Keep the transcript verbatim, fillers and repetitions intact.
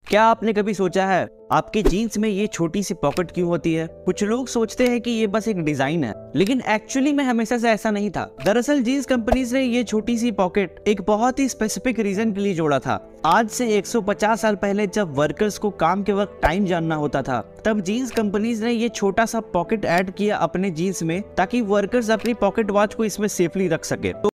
क्या आपने कभी सोचा है आपके जीन्स में ये छोटी सी पॉकेट क्यों होती है? कुछ लोग सोचते हैं कि ये बस एक डिजाइन है, लेकिन एक्चुअली में हमेशा से ऐसा नहीं था। दरअसल जीन्स कंपनीज ने ये छोटी सी पॉकेट एक बहुत ही स्पेसिफिक रीजन के लिए जोड़ा था। आज से एक सौ पचास साल पहले जब वर्कर्स को काम के वक्त टाइम जानना होता था, तब जीन्स कंपनीज ने ये छोटा सा पॉकेट ऐड किया अपने जीन्स में, ताकि वर्कर्स अपनी पॉकेट वॉच को इसमें सेफली रख सके।